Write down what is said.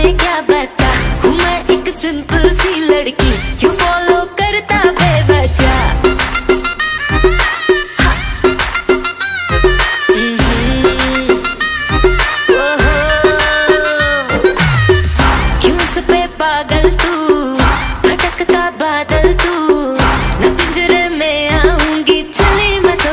क्या बता, हूँ मैं एक सिंपल सी लड़की।